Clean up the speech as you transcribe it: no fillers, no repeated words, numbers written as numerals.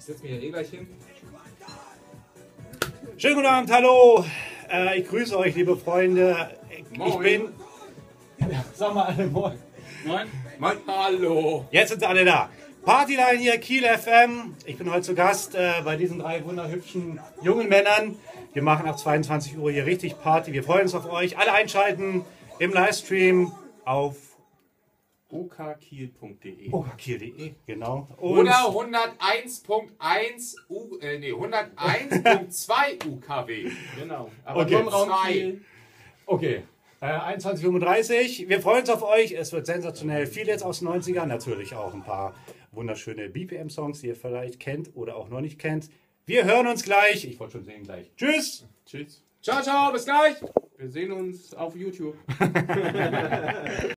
setze mich ja eh gleich hin. Schönen guten Abend, hallo. Ich grüße euch, liebe Freunde. Moin. Ich bin... Sag mal alle moin. Moin. Moin. Hallo. Jetzt sind sie alle da. Partyline hier, Kiel FM. Ich bin heute zu Gast bei diesen drei wunderhübschen jungen Männern. Wir machen ab 22 Uhr hier richtig Party. Wir freuen uns auf euch. Alle einschalten im Livestream auf okkiel.de. okkiel.de, genau. Und Oder 101.2 UKW. Genau. Aber Okay. nur im Raum Zwei. Kiel. okay. 21:35 Uhr. Wir freuen uns auf euch. Es wird sensationell. Viel jetzt aus den 90ern. Natürlich auch ein paar wunderschöne BPM-Songs, die ihr vielleicht kennt oder auch noch nicht kennt. Wir hören uns gleich. Ich wollte schon sehen gleich. Tschüss. Tschüss. Ciao, ciao, bis gleich. Wir sehen uns auf YouTube.